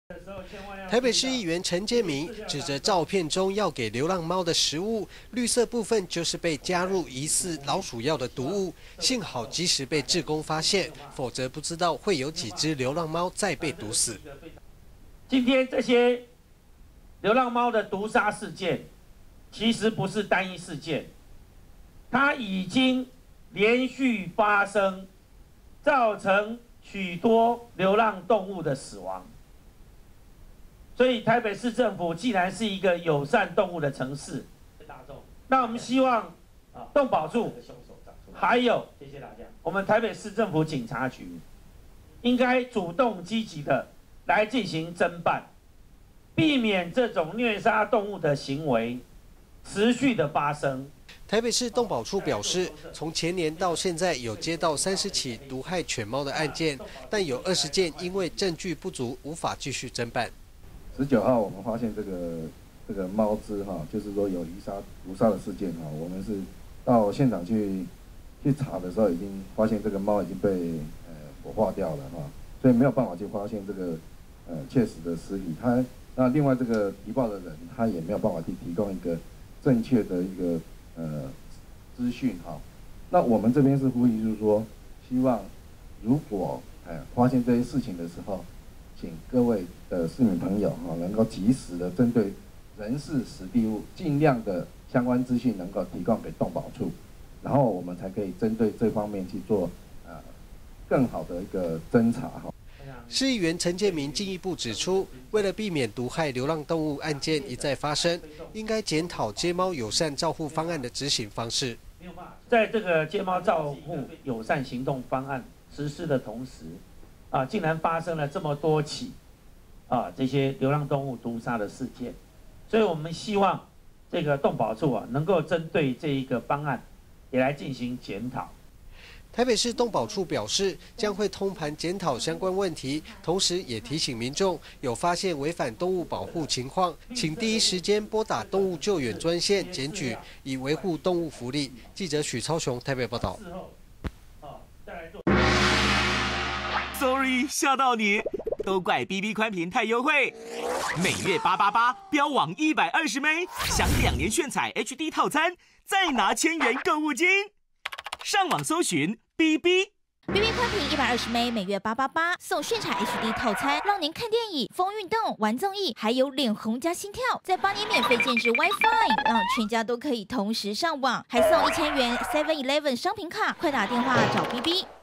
台北市议员陈建明指责照片中要给流浪猫的食物，绿色部分就是被加入疑似老鼠药的毒物。幸好及时被志工发现，否则不知道会有几只流浪猫再被毒死。 今天这些流浪猫的毒杀事件，其实不是单一事件，它已经连续发生，造成许多流浪动物的死亡。所以台北市政府既然是一个友善动物的城市，那我们希望动保处还有我们台北市政府警察局，应该主动积极的来进行侦办，避免这种虐杀动物的行为持续的发生。 台北市动保处表示，从前年到现在有接到30起毒害犬猫的案件，但有20件因为证据不足无法继续侦办。 19号我们发现这个猫只就是说有毒杀的事件我们是到现场去查的时候，已经发现这个猫已经被火化掉了所以没有办法去发现这个确实的尸体。那另外这个提报的人他也没有办法去提供一个正确的一个资讯那我们这边是呼吁，就是说希望如果发现这些事情的时候，请各位的市民朋友能够及时的针对人事实地物，尽量的相关资讯能够提供给动保处，然后我们才可以针对这方面去做更好的一个侦查市议员陈建明进一步指出，为了避免毒害流浪动物案件一再发生，应该检讨街猫友善照护方案的执行方式。 在这个街猫照护友善行动方案实施的同时，竟然发生了这么多起这些流浪动物毒杀的事件，所以我们希望这个动保处能够针对这一个方案也来进行检讨。 台北市动保处表示，将会通盘检讨相关问题，同时也提醒民众有发现违反动物保护情况，请第一时间拨打动物救援专线检举，以维护动物福利。记者许超雄台北报道。 Sorry， 吓到你，都怪 BB 宽频太优惠，每月888标网120M，享2年炫彩 HD 套餐，再拿1000元购物金。上网搜寻 BB 宽频120M，每月888送炫彩 HD 套餐，让您看电影、疯运动、玩综艺，还有脸红加心跳，在8年免费建置 WiFi， 让全家都可以同时上网，还送1000元 7-Eleven 商品卡，快打电话找 BB。